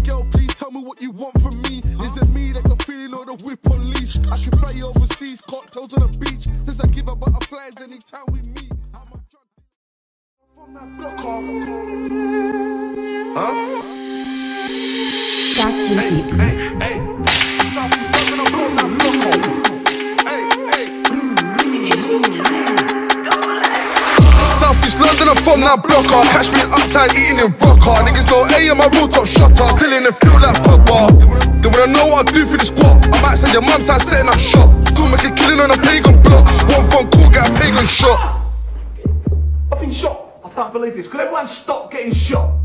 girl, please tell me what you want from me. Is it me that you're feeling or the whip on leash? I can fly you overseas, cocktails on the beach. Since I give her butterflies anytime we meet. I'm a drug dealer from that block off. Huh? Hey. Southeast London, I'm from that block off. Southeast London, I'm from that blocker. Catch me in Uptown eating in Roka. Niggas know A, I'm a real top shutter. Still in the field like Pogba. They wanna know what I do for the squad. I might say your mum's house setting up shop. Do make a killing on a pagan block. One phone call, get a pagan shot. I've been shot. I can't believe this. Could everyone stop getting shot?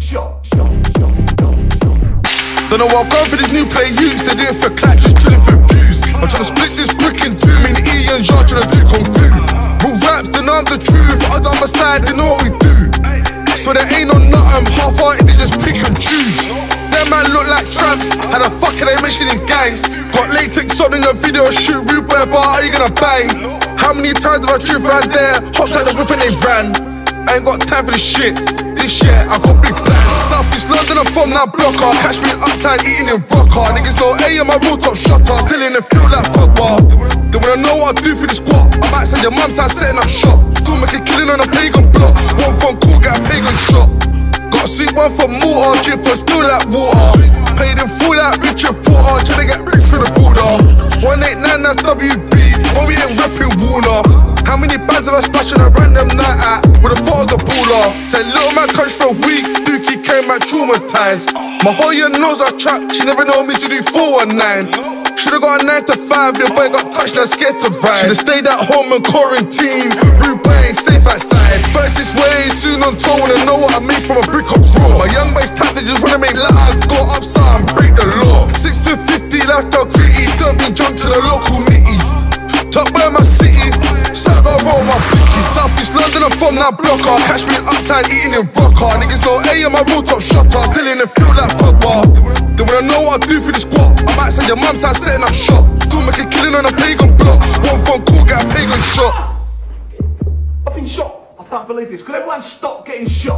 Don't know what I'm going for this new play use. They do it for clap, just drilling for views. I'm trying to split this brick in two. Me and E and Jar trying to do kung fu. Real raps, then I'm the truth. Other on my side, they know what we do. So there ain't no nothing. Half-hearted, they just pick and choose. Them man look like tramps. How the fuck are they mentioning gangs? Got latex on in the video shoot. Rude boy bar, are you gonna bang? How many times have I driven around there? Hopped out the whip and they ran. I ain't got time for this shit. This year I got big plans. Southeast London, I'm from that blocker. Catch me in Uptown eating in Roka. Niggas know A, I'm a real top shutter. Still in the field like Pogba. They wanna know what I do for the squad. I might say your mum's house setting up shop. Do make a killing on a pagan block. One phone call, get a pagan shot. Got a sweet one for mortar, drip and still like water. Paid in full like Richard Porter. Tryna get bricks for the border. 189, that's WB. But we ain't repping Warner. How many bands have I splashed on a random night at? With the photos of baller. Said little man coach for a week. Dookie came out traumatized. My whole year knows I trap. She never know me to do 419. Should've got a 9 to 5. Your boy got touched and scared to ride. Should've stayed at home and quarantine. Rude boy ain't safe outside. First this way, soon on tour. Wanna know what I made from a brick of raw. My young boys tap, they just wanna make loud. Go upside and break the law. 6 foot 50 lifestyle gritty. Serving junk to the local nitties. Top by my city, so I gotta roll my bookies. Southeast London, I'm from that blocker. Catch me in Uptown eating in Roka. Niggas know A, I'm a real top shutter. Still in the field like Pogba. They wanna know what I do for the squad. I might say your mum's house setting up shop. Do make a killing on a pagan block. One phone call, get a pagan shot. I've been shot. I can't believe this. Could everyone stop getting shot?